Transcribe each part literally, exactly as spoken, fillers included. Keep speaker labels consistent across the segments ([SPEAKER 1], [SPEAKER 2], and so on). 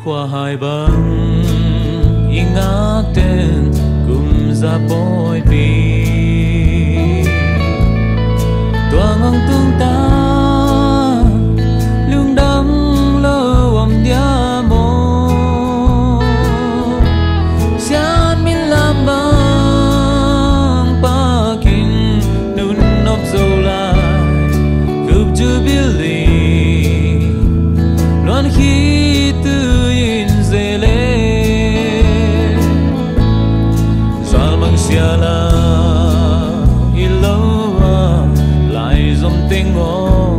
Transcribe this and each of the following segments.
[SPEAKER 1] qua hai băng ingat ten kum za boy bi tuang ang tung ta lung đắm lâu om dia mo sian min lam bang pa kin nun nop zo lai kup ju bili loan khi tu yin zele zal mang sia la iloa lai zom ting o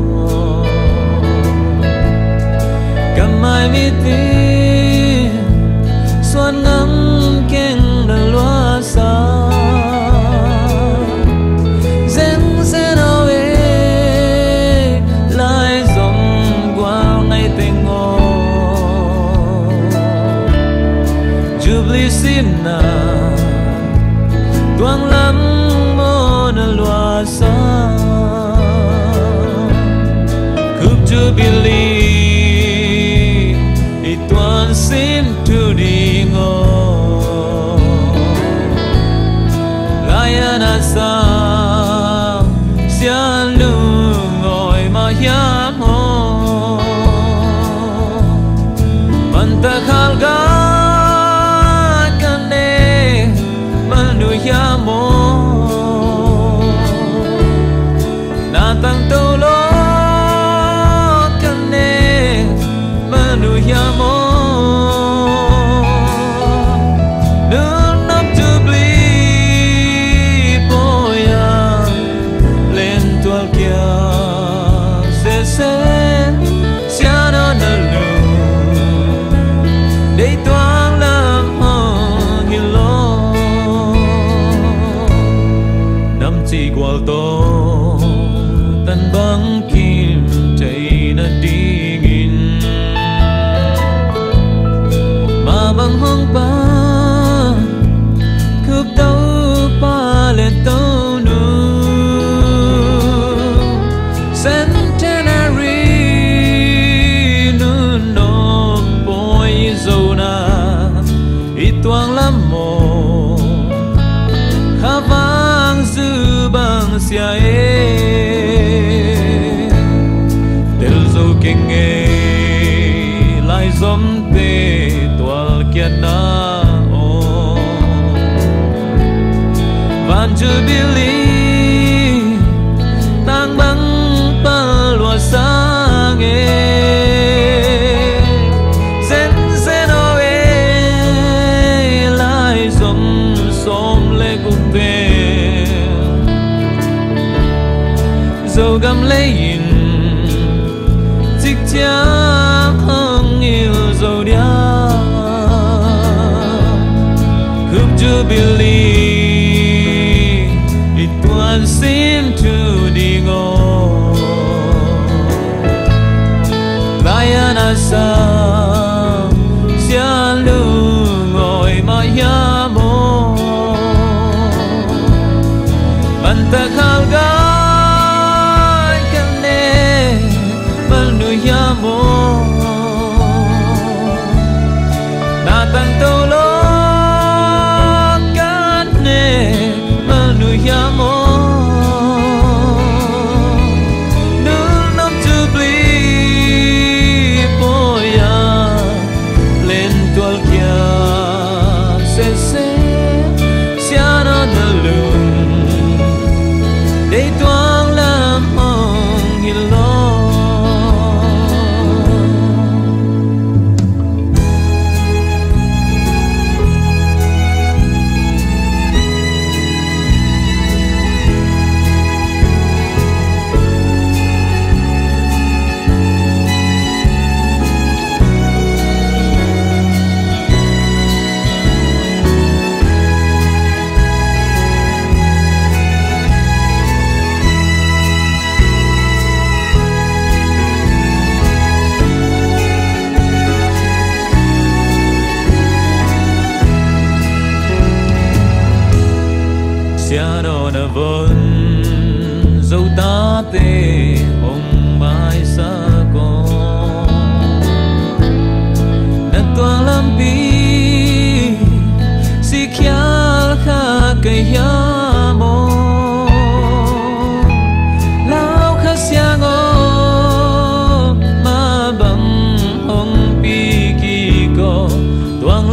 [SPEAKER 1] mai mi tin xuân ngắm keng đã loa xa deng sẽ đâu ấy lại dòng qua ngày tình ngô Jubilee xin na tuang lắm mô đã loa xa cướp Jubilee tuan xin tu đi ngô gaya na sa sia lu ngồi mà hiam ho man ta khal ga kan ne man nu hiam mo na tang to lo kan ne man nu hiam mo chỉ qua to tan băng kim chạy na đi nghìn mà băng hong pa cướp tàu pa lên tàu nu centenary nu no boy zona ituang lam mo khavang zu bang sia e del zo king e lai zom te toal kiat na o van Jubilee tang bang pa lua sang e zen zen o e lai zom som le kum te dầu găm lấy in chiếc cha không yêu dầu đia cướp Jubilee ít tuan xin tu đi ngô gaya na sa sia lu ngồi mà ya mo man ta khal ga mo na tang to lo kan ne manu ya mo nu nam Jubilee boya len tual kia se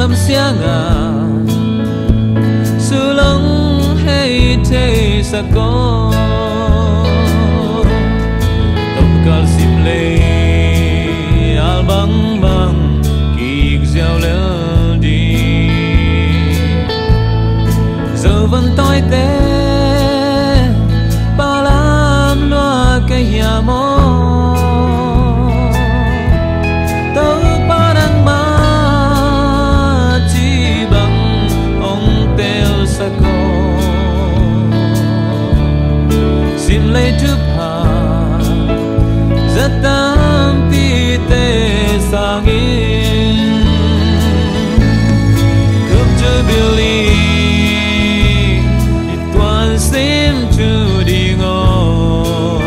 [SPEAKER 1] tâm xiang à sự lắng hay thế sa có tâm cal sim lê al băng băng kỳ gieo lỡ đi giờ vẫn tôi té ba lam loa cái nhà mô tớ ba đang má chỉ bằng ông teo sa co xin lấy thức hà rất tam ti tê sang in cướp chơi billy seem to đi ngô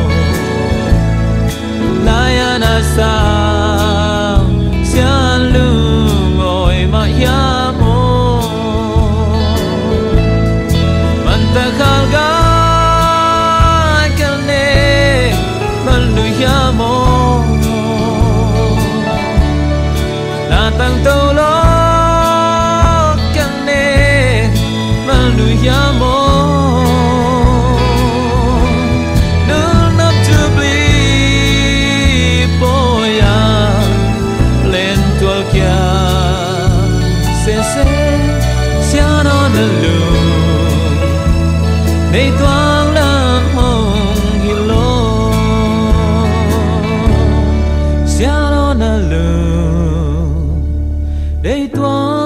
[SPEAKER 1] Layana sao xian lu ngồi mà ya mo man ta khal ga kel ne man lu ya mo la tang to lo kel ne man lu ya mo để toang lâm hồng hi lô xia lo na lu để toang